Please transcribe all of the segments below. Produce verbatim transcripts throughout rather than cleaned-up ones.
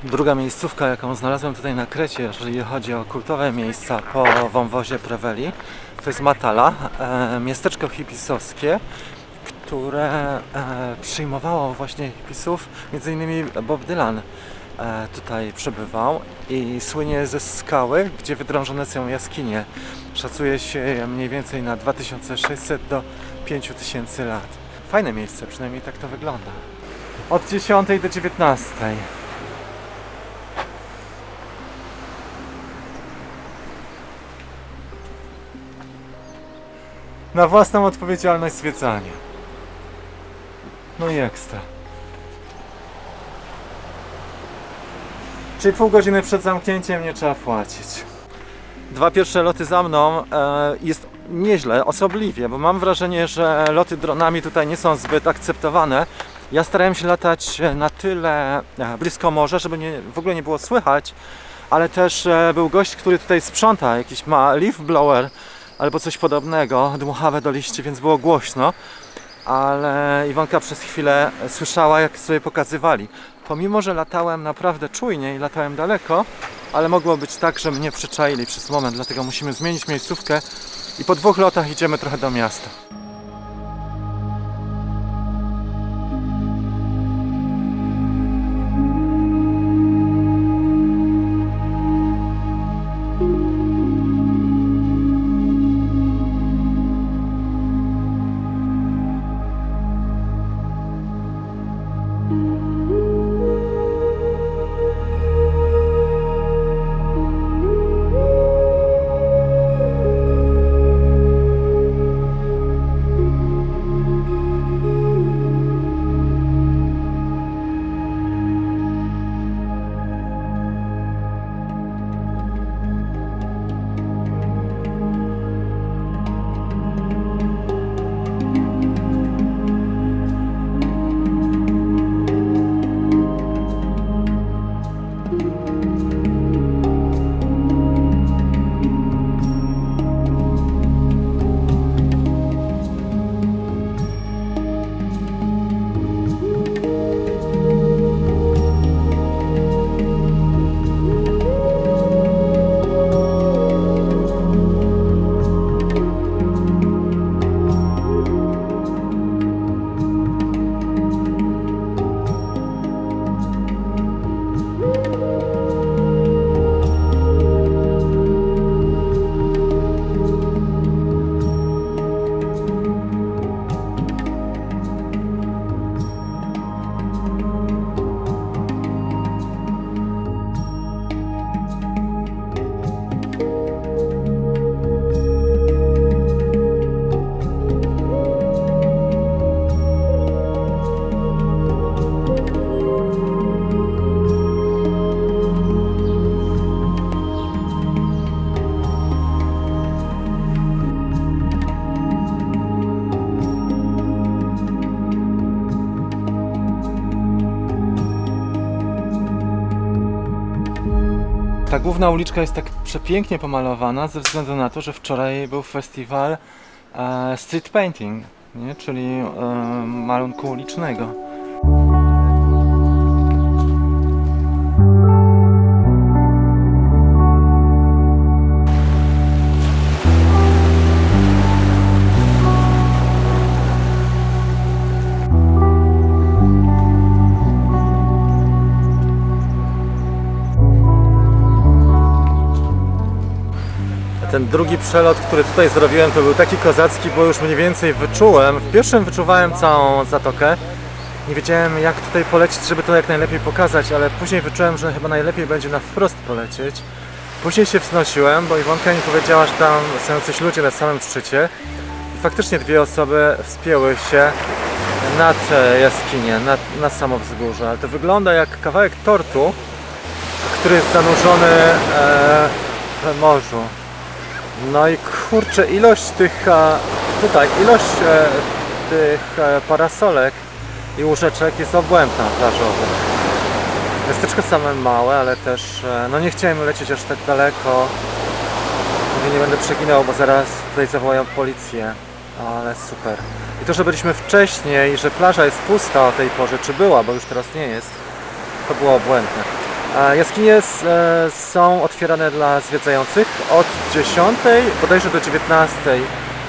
Druga miejscówka, jaką znalazłem tutaj na Krecie, jeżeli chodzi o kultowe miejsca po wąwozie Preveli, to jest Matala, e, miasteczko hipisowskie, które e, przyjmowało właśnie hipisów, między innymi Bob Dylan e, tutaj przebywał i słynie ze skały, gdzie wydrążone są jaskinie. Szacuje się je mniej więcej na dwa tysiące sześćset do pięciu tysięcy lat. Fajne miejsce, przynajmniej tak to wygląda. Od dziesiątej do dziewiętnastej. Na własną odpowiedzialność zwiedzanie. No i ekstra. Czyli pół godziny przed zamknięciem nie trzeba płacić. Dwa pierwsze loty za mną e, jest nieźle, osobliwie, bo mam wrażenie, że loty dronami tutaj nie są zbyt akceptowane. Ja starałem się latać na tyle blisko morza, żeby nie, w ogóle nie było słychać, ale też e, był gość, który tutaj sprząta, jakiś ma leaf blower albo coś podobnego, dmuchawe do liści, więc było głośno. Ale Iwonka przez chwilę słyszała, jak sobie pokazywali. Pomimo, że latałem naprawdę czujnie i latałem daleko, ale mogło być tak, że mnie przyczaili przez moment, dlatego musimy zmienić miejscówkę i po dwóch lotach idziemy trochę do miasta. Ta główna uliczka jest tak przepięknie pomalowana ze względu na to, że wczoraj był festiwal e, street painting, nie? Czyli e, malunku ulicznego. Ten drugi przelot, który tutaj zrobiłem, to był taki kozacki, bo już mniej więcej wyczułem. W pierwszym wyczuwałem całą zatokę. Nie wiedziałem, jak tutaj polecieć, żeby to jak najlepiej pokazać, ale później wyczułem, że chyba najlepiej będzie na wprost polecieć. Później się wznosiłem, bo Iwonka mi powiedziała, że tam są jacyś ludzie na samym szczycie. I faktycznie dwie osoby wspięły się nad jaskinię, nad, na samo wzgórze. Ale to wygląda jak kawałek tortu, który jest zanurzony e, w morzu. No i kurczę, ilość tych, tutaj, ilość tych parasolek i łóżeczek jest obłędna plażowa. Miasteczko same małe, ale też, no nie chciałem lecieć aż tak daleko. Mówię, nie będę przeginał, bo zaraz tutaj zawołają policję, ale super. I to, że byliśmy wcześniej, że plaża jest pusta o tej porze, czy była, bo już teraz nie jest, to było obłędne. Jaskinie e, są otwierane dla zwiedzających od dziesiątej bodajże do dziewiętnastej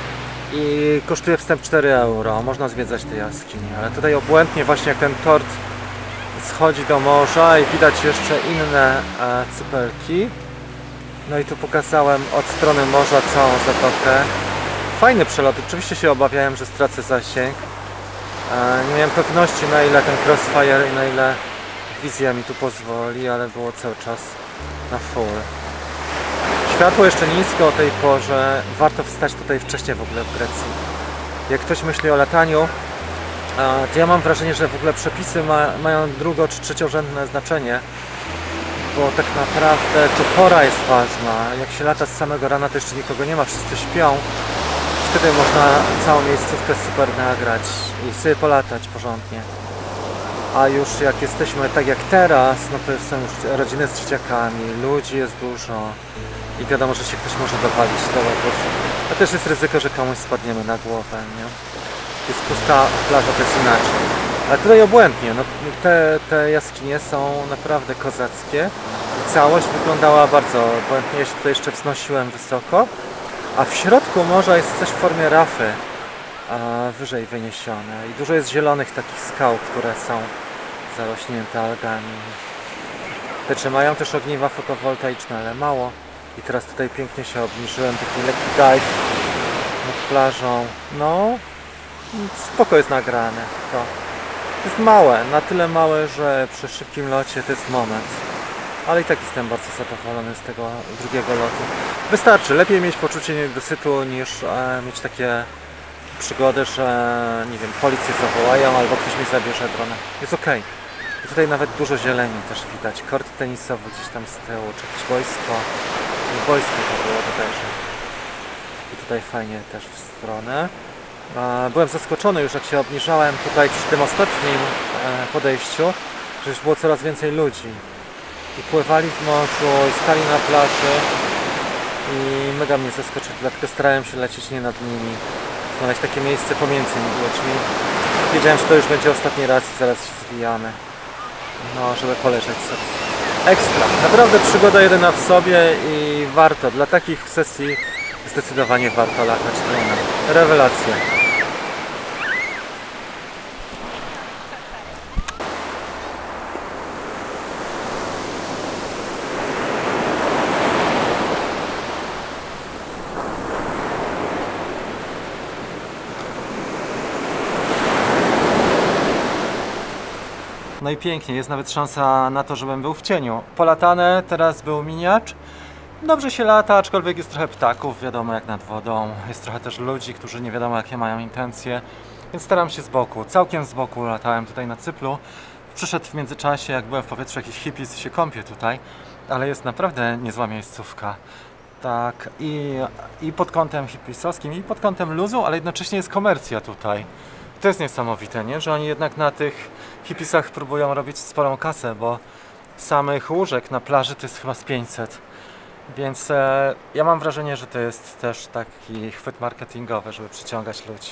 i kosztuje wstęp cztery euro. Można zwiedzać te jaskinie, ale tutaj obłędnie właśnie jak ten tort schodzi do morza i widać jeszcze inne e, cypelki. No i tu pokazałem od strony morza całą zatokę. Fajny przelot, oczywiście się obawiałem, że stracę zasięg. E, nie miałem pewności, na ile ten Crossfire i na ile wizja mi tu pozwoli, ale było cały czas na full. Światło jeszcze nisko o tej porze. Warto wstać tutaj wcześniej w ogóle w Grecji. Jak ktoś myśli o lataniu, to ja mam wrażenie, że w ogóle przepisy ma, mają drugo- czy trzeciorzędne znaczenie, bo tak naprawdę to pora jest ważna. Jak się lata z samego rana, to jeszcze nikogo nie ma, wszyscy śpią. Wtedy można całą miejscówkę super nagrać i sobie polatać porządnie. A już jak jesteśmy tak jak teraz, no to są już rodziny z dzieciakami, ludzi jest dużo i wiadomo, że się ktoś może dowalić do lotów. A też jest ryzyko, że komuś spadniemy na głowę, nie? Jest pusta plaża, to jest inaczej. Ale tutaj obłędnie, no te, te jaskinie są naprawdę kozackie. Całość wyglądała bardzo obłędnie, ja się tutaj jeszcze wznosiłem wysoko. A w środku morza jest coś w formie rafy, a wyżej wyniesione. I dużo jest zielonych takich skał, które są zarośnięte algami. Te czy mają też ogniwa fotowoltaiczne, ale mało. I teraz tutaj pięknie się obniżyłem, taki lekki dive nad plażą. No, spoko jest nagrane to. To jest małe, na tyle małe, że przy szybkim locie to jest moment. Ale i tak jestem bardzo zadowolony z tego drugiego lotu. Wystarczy, lepiej mieć poczucie niedosytu niż e, mieć takie przygody, że nie wiem, policję zawołają albo ktoś mi zabierze dronę. Jest ok. I tutaj nawet dużo zieleni też widać. Kort tenisowy gdzieś tam z tyłu, czy jakieś boisko. I boisko to było bodajże. I tutaj fajnie też w stronę. E, byłem zaskoczony już jak się obniżałem tutaj przy tym ostatnim e, podejściu, że już było coraz więcej ludzi. I pływali w morzu, i stali na plaży i mega mnie zaskoczyli, dlatego starałem się lecieć nie nad nimi, znaleźć takie miejsce pomiędzy ludźmi. Wiedziałem, że to już będzie ostatni raz i zaraz się zwijamy, no żeby poleżeć sobie. Ekstra, naprawdę przygoda jedyna w sobie i warto, dla takich sesji zdecydowanie warto latać dronem. Rewelacja. No i pięknie, jest nawet szansa na to, żebym był w cieniu. Polatane, teraz był miniacz. Dobrze się lata, aczkolwiek jest trochę ptaków, wiadomo jak nad wodą. Jest trochę też ludzi, którzy nie wiadomo jakie mają intencje. Więc staram się z boku, całkiem z boku latałem tutaj na Cyplu. Przyszedł w międzyczasie, jak byłem w powietrzu, jakiś hippies się kąpie tutaj. Ale jest naprawdę niezła miejscówka. Tak, i, i pod kątem hippiesowskim, i pod kątem luzu, ale jednocześnie jest komercja tutaj. To jest niesamowite, nie? Że oni jednak na tych hippisach próbują robić sporą kasę, bo samych łóżek na plaży to jest chyba z pięćset. Więc e, ja mam wrażenie, że to jest też taki chwyt marketingowy, żeby przyciągać ludzi.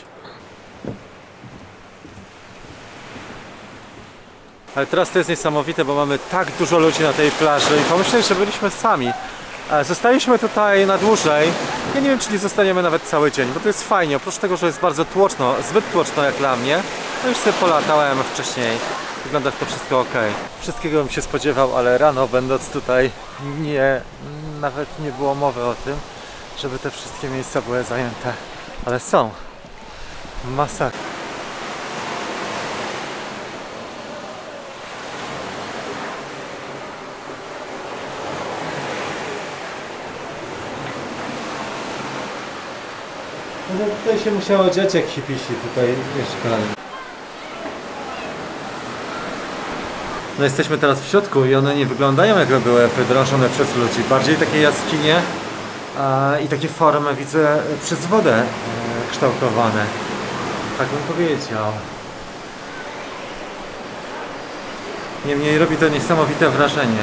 Ale teraz to jest niesamowite, bo mamy tak dużo ludzi na tej plaży i pomyśleli, że byliśmy sami. Zostaliśmy tutaj na dłużej. Ja nie wiem, czy nie zostaniemy nawet cały dzień, bo to jest fajnie. Oprócz tego, że jest bardzo tłoczno, zbyt tłoczno jak dla mnie, no już sobie polatałem wcześniej. Wygląda to wszystko ok. Wszystkiego bym się spodziewał, ale rano będąc tutaj nie, nawet nie było mowy o tym, żeby te wszystkie miejsca były zajęte. Ale są. Masakra. No tutaj się musiało dziać jak hipisi tutaj mieszkali. No jesteśmy teraz w środku i one nie wyglądają jakby były wydrążone przez ludzi. Bardziej takie jaskinie a, i takie formy widzę przez wodę e, kształtowane. Tak bym powiedział. Niemniej robi to niesamowite wrażenie.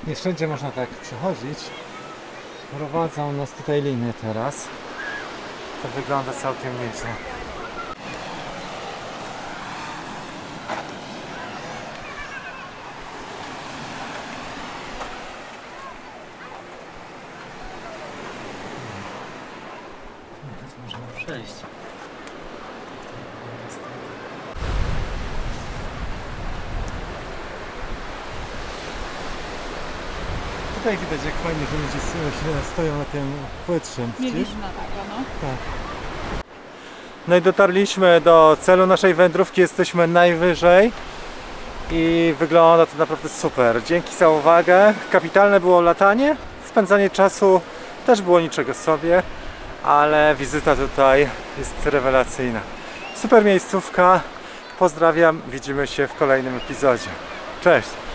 Nie wszędzie można tak przechodzić. Prowadzą nas tutaj linie teraz. To wygląda całkiem nieźle. Można przejść. Tutaj widać, jak fajnie, że ludzie s- stoją na tym płytszym. Mieliśmy takiego, no. Tak. No i dotarliśmy do celu naszej wędrówki, jesteśmy najwyżej i wygląda to naprawdę super. Dzięki za uwagę. Kapitalne było latanie, spędzanie czasu też było niczego sobie, ale wizyta tutaj jest rewelacyjna. Super miejscówka, pozdrawiam, widzimy się w kolejnym epizodzie. Cześć!